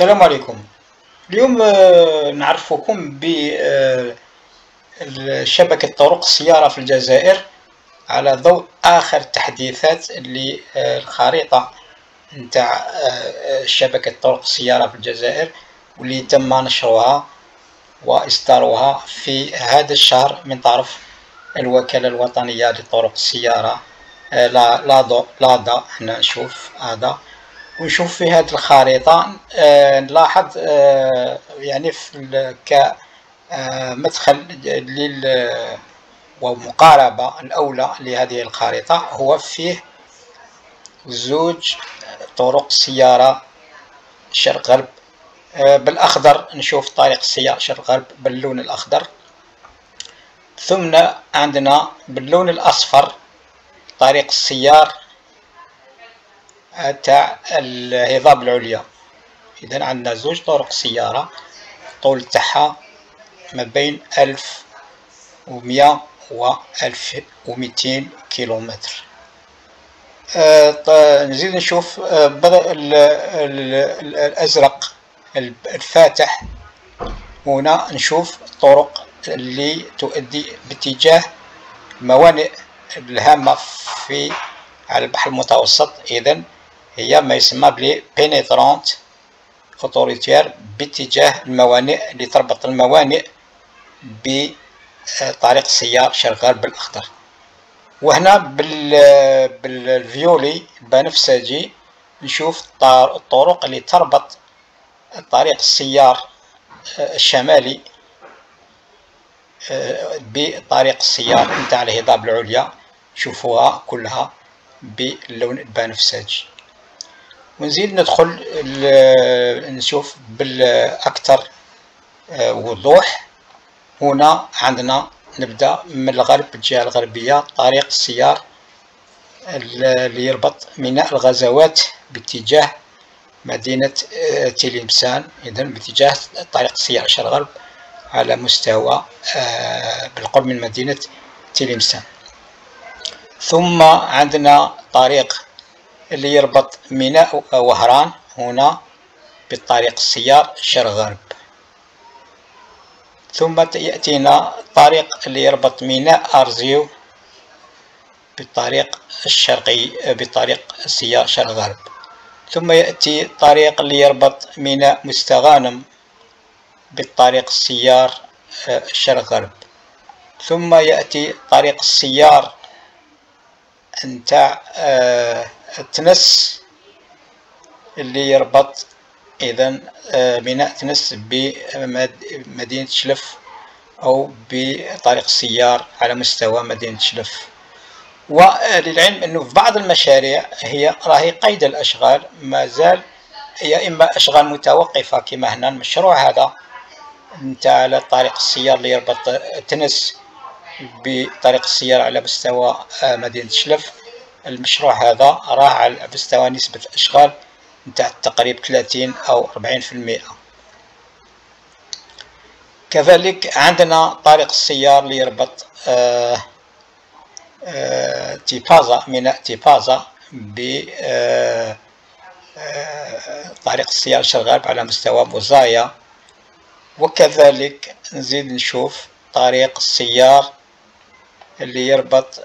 السلام عليكم. اليوم نعرفكم بشبكة طرق السيارة في الجزائر على ضوء آخر التحديثات للخريطة نتاع شبكة طرق السيارة في الجزائر، واللي تم نشرها وإصدارها في هذا الشهر من طرف الوكالة الوطنية لطرق السيارة لادا. احنا نشوف هذا ونشوف في هذه الخريطة نلاحظ يعني كمدخل ومقاربة الأولى لهذه الخريطة هو فيه زوج طرق سيارة شرق غرب بالأخضر. نشوف طريق السيارة شرق غرب باللون الأخضر، ثم عندنا باللون الأصفر طريق السيار تاع الهضاب العليا. إذا عندنا زوج طرق سيارة الطول تاعها ما بين 1100 و 1200 كيلومتر. نزيد نشوف الأزرق الفاتح. هنا نشوف الطرق اللي تؤدي باتجاه الموانئ الهامة على البحر المتوسط. إذن هي ما يسمى بلي بينيترونت اوتوريتير باتجاه الموانئ اللي تربط الموانئ بطريق السيار شرق غرب بالأخضر. وهنا بالفيولي بنفسجي نشوف الطرق اللي تربط طريق السيار الشمالي بطريق السيار نتاع الهضاب العليا، نشوفوها كلها باللون البنفسجي. ونزيد ندخل نشوف بالأكثر وضوح. هنا عندنا نبدأ من الغرب الجهة الغربية طريق السيار اللي يربط ميناء الغزوات باتجاه مدينة تلمسان. إذن باتجاه طريق السيار شرق غرب على مستوى بالقرب من مدينة تلمسان. ثم عندنا طريق اللي يربط ميناء وهران هنا بالطريق السيار شرق غرب. ثم يأتينا الطريق اللي يربط ميناء أرزيو بالطريق الشرقي بطريق السيار شرق غرب. ثم يأتي الطريق اللي يربط ميناء مستغانم بالطريق السيار شرق غرب. ثم يأتي طريق السيار نتاع تنس اللي يربط إذن ميناء تنس بمدينة شلف أو بطريق السيار على مستوى مدينة شلف. وللعلم أنه في بعض المشاريع هي راهي قيد الأشغال، ما زال هي إما أشغال متوقفة كما هنا المشروع هذا نتاع طريق السيار اللي يربط تنس بطريق السيار على مستوى مدينة شلف. المشروع هذا راه على مستوى نسبة الأشغال نتاع تقريبا 30 أو 40%. كذلك عندنا طريق السيار اللي يربط تيبازا ميناء تيبازا بطريق السيار شرق غرب على مستوى بوزايا. وكذلك نزيد نشوف طريق السيار اللي يربط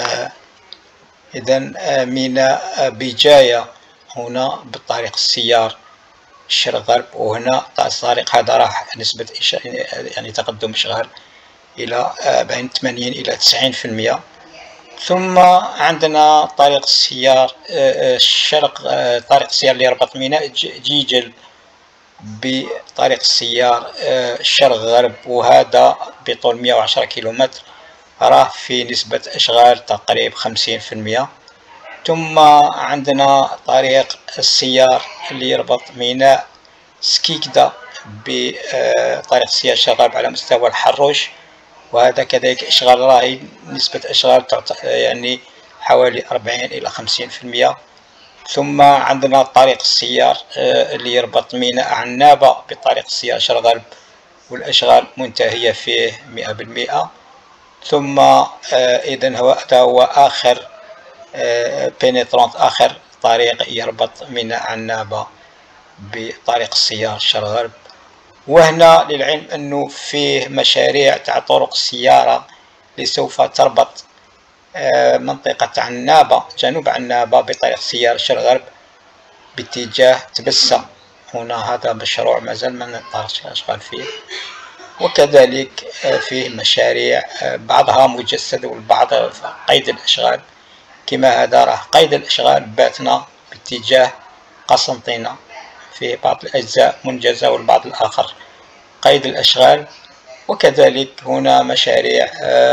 إذن ميناء بجاية هنا بالطريق السيار الشرق غرب. وهنا الطريق هذا راح نسبة يعني تقدم إشغال إلى بين 80 إلى 90%. ثم عندنا طريق السيار الشرق طريق السيار اللي يربط ميناء جيجل بطريق السيار الشرق غرب، وهذا بطول 110 كيلومتر راه في نسبة إشغال تقريبا 50%. ثم عندنا طريق السيار اللي يربط ميناء سكيكدا بطريق السيار الشرق غرب على مستوى الحروش، وهذا كذلك إشغال راهي نسبة إشغال يعني حوالي 40 إلى 50%. ثم عندنا طريق السيار اللي يربط ميناء عنابة بطريق السيار شرق غرب، والأشغال منتهية فيه 100%. ثم إذن هو آخر بينيترونت آخر طريق يربط ميناء عنابة بطريق السيار الشرق غرب. وهنا للعلم أنه فيه مشاريع تاع طرق السيارة اللي سوف تربط منطقة عنابة جنوب عنابة بطريق السيارة الشرق غرب باتجاه تبسة. هنا هذا مشروع مازال ما نطرقش الأشغال فيه. وكذلك فيه مشاريع بعضها مجسد والبعض قيد الأشغال، كما هذا راه قيد الأشغال باتنا باتجاه قسنطينة، فيه بعض الأجزاء منجزة والبعض الآخر قيد الأشغال. وكذلك هنا مشاريع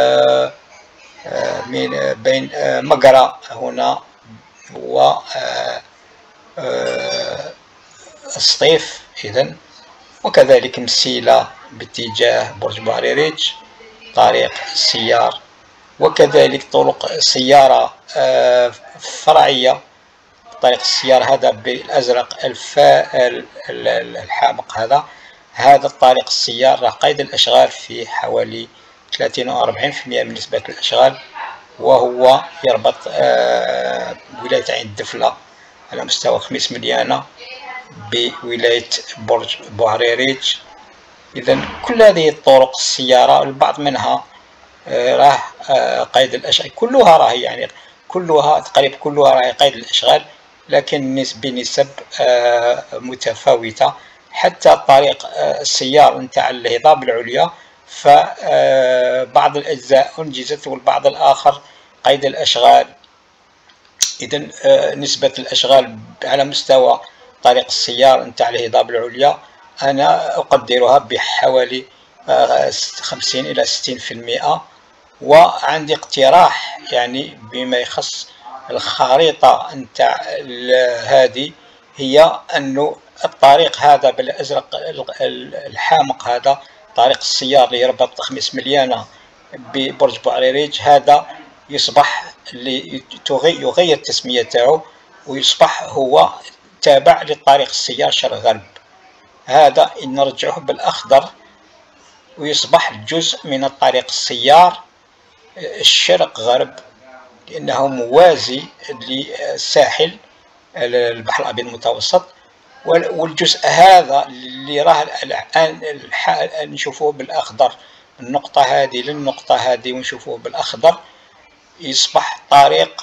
بين مقرة هنا و السطيف إذن، وكذلك مسيلة باتجاه برج بوعريريج طريق السيار، وكذلك طرق سيارة فرعية طريق السيار هذا بالأزرق الحامق. هذا الطريق السيار راه قيد الأشغال فيه حوالي 30 أو 40% من نسبة الأشغال، وهو يربط ولاية عين الدفلة على مستوى خميس مليانة بولاية برج بوعريريج. إذن كل هذه الطرق السيارة البعض منها راه قيد الأشغال، كلها راه يعني كلها تقريبا كلها راه قيد الأشغال، لكن بنسب متفاوتة. حتى طريق السيار نتاع الهضاب العليا فبعض الأجزاء أنجزت والبعض الآخر قيد الأشغال. إذن نسبة الأشغال على مستوى طريق السيار نتاع الهضاب العليا أنا أقدرها بحوالي 50 إلى 60%. وعندي اقتراح يعني بما يخص الخريطة نتاع هذه، هي أنه الطريق هذا بالأزرق الحامق هذا طريق السيار اللي يربط خميس مليانة ببرج بوعريريج هذا يصبح يغير التسمية تاعو ويصبح هو تابع للطريق السيار شرق غرب. هذا نرجعه بالأخضر ويصبح جزء من الطريق السيار الشرق غرب، لأنه موازي للساحل البحر الأبيض المتوسط. والجزء هذا اللي راه الآن نشوفوه بالأخضر، النقطة هذه للنقطة هذه ونشوفوه بالأخضر، يصبح طريق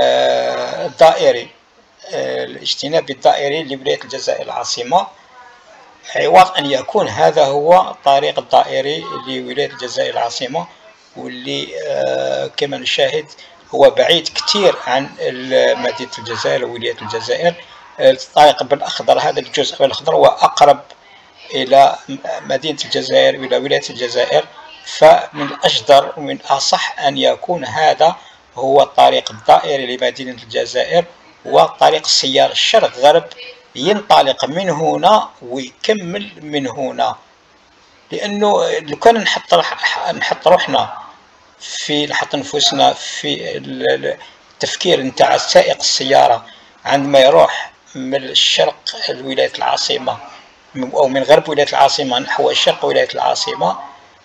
دائري، الاجتناب الدائري لولاية الجزائر العاصمة، عوض أن يكون هذا هو الطريق الدائري لولاية الجزائر العاصمة، واللي كما نشاهد هو بعيد كثير عن مدينة الجزائر وولاية الجزائر. الطريق بالأخضر هذا الجزء بالأخضر هو أقرب إلى مدينة الجزائر وإلى ولاية الجزائر، فمن الأجدر ومن الأصح أن يكون هذا هو الطريق الدائري لمدينة الجزائر. وطريق السيار الشرق غرب ينطلق من هنا ويكمل من هنا، لأنه لو كان نحط روحنا نحط نفوسنا في التفكير نتاع سائق السيارة عندما يروح من الشرق ولاية العاصمة أو من غرب ولاية العاصمة نحو شرق ولاية العاصمة،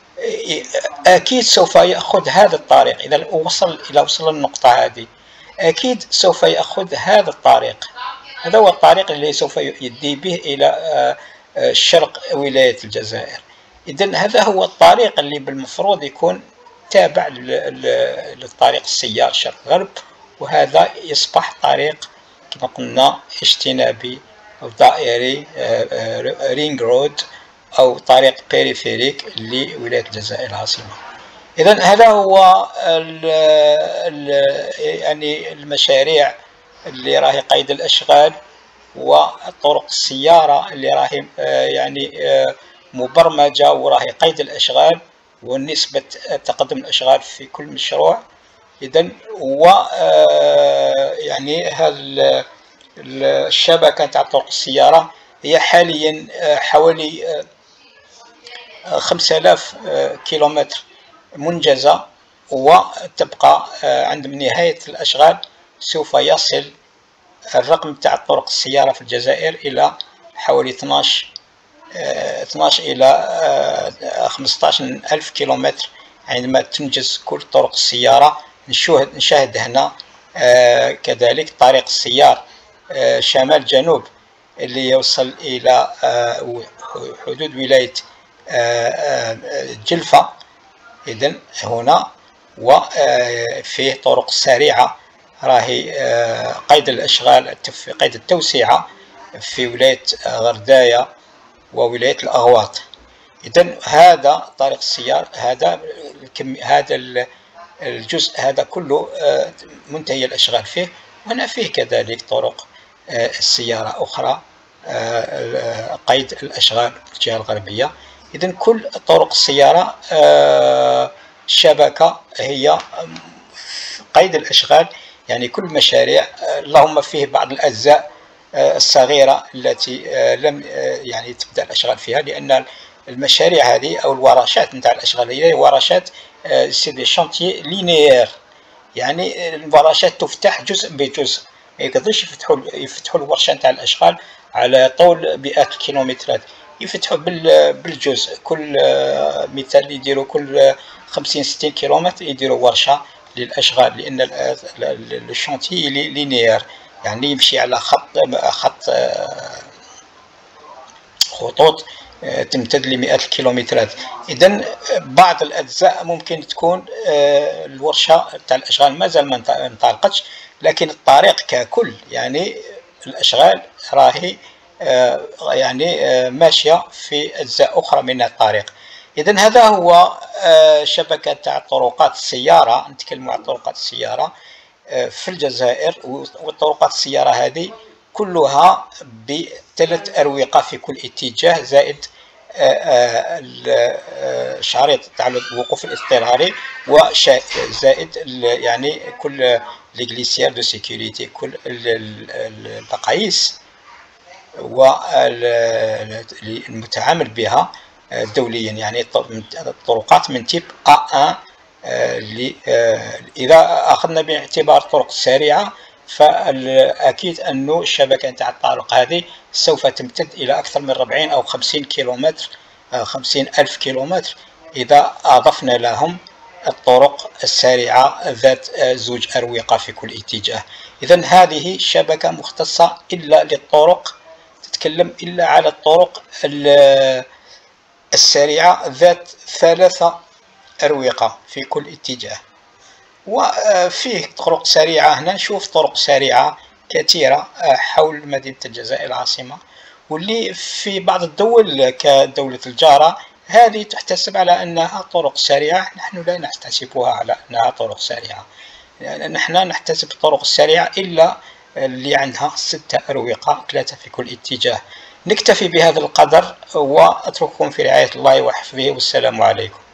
أكيد سوف يأخذ هذا الطريق. إذا وصل للنقطة هذه أكيد سوف يأخذ هذا الطريق، هذا هو الطريق اللي سوف يؤدي به إلى شرق ولاية الجزائر. إذن هذا هو الطريق اللي بالمفروض يكون تابع للطريق السيار شرق غرب، وهذا يصبح طريق كما قلنا اجتنابي أو دائري، رينج رود أو طريق بيريفيريك لولاية الجزائر العاصمة. إذن هذا هو يعني المشاريع اللي راهي قيد الأشغال والطرق السيارة اللي راهي يعني مبرمجة وراهي قيد الأشغال ونسبة تقدم الأشغال في كل مشروع. إذن يعني هذا الشبكة تاع طرق السيارة هي حاليا حوالي 5000 كيلومتر منجزة، وتبقى عند نهاية الأشغال سوف يصل الرقم تاع طرق السيارة في الجزائر إلى حوالي 12 إلى 15 ألف كيلومتر عندما تنجز كل طرق السيارة. نشاهد هنا كذلك طريق السيار شمال جنوب اللي يوصل إلى حدود ولاية جلفة. إذن هنا وفيه طرق سريعة، راهي قيد الأشغال قيد التوسعة في ولاية غرداية وولاية الأغواط. إذن هذا طريق السيار، هذا الجزء هذا كله منتهي الأشغال فيه. هنا فيه كذلك طرق السيارة أخرى قيد الأشغال في الجهة الغربية. إذن كل طرق السيارة الشبكة هي قيد الأشغال، يعني كل مشاريع، اللهم فيه بعض الأجزاء الصغيرة التي لم يعني تبدأ الأشغال فيها، لأن المشاريع هذه أو الورشات نتاع الأشغال هي ورشات سي دي شانتيي لينيير، يعني الورشات تفتح جزء بجزء، ما يقدروش يفتحوا الورشة نتاع الأشغال على طول مئات الكيلومترات، يفتحوا بالجزء. كل مثال يديروا كل 50-60 كيلومتر يديروا ورشة للأشغال، لأن الشانتيي لينيير يعني يمشي على خطوط تمتد لمئات الكيلومترات. إذن بعض الأجزاء ممكن تكون الورشة تاع الأشغال مازال ما انطلقتش، لكن الطريق ككل يعني الأشغال راهي يعني ماشية في أجزاء أخرى من الطريق. إذن هذا هو شبكة تاع طرقات السيارة. نتكلم عن طرقات السيارة في الجزائر، والطرقات السيارة هذه كلها ب3 أروقة في كل اتجاه، زائد الشريط تاع الوقوف الاضطراري، وزائد يعني كل ليغليسيير دو سيكوريتي، كل المقاييس والمتعامل بها دوليا، يعني الطرقات من تيب A1. إذا أخذنا باعتبار الطرق السريعة، فأكيد أن الشبكة نتاع الطرق هذه سوف تمتد إلى أكثر من 40 أو 50 كيلومتر، 50,000 كيلومتر، إذا أضفنا لهم الطرق السريعة ذات 2 أروقة في كل اتجاه. إذن هذه شبكة مختصة إلا للطرق، تتكلم إلا على الطرق السريعة ذات 3 أروقة في كل اتجاه. وفيه طرق سريعة، هنا نشوف طرق سريعة كثيرة حول مدينة الجزائر العاصمة، واللي في بعض الدول كدولة الجارة هذه تحتسب على أنها طرق سريعة. نحن لا نحتسبها على أنها طرق سريعة، نحن نحتسب الطرق السريعة إلا اللي عندها 6 أروقة، 3 في كل اتجاه. نكتفي بهذا القدر وأترككم في رعاية الله وحفظه، والسلام عليكم.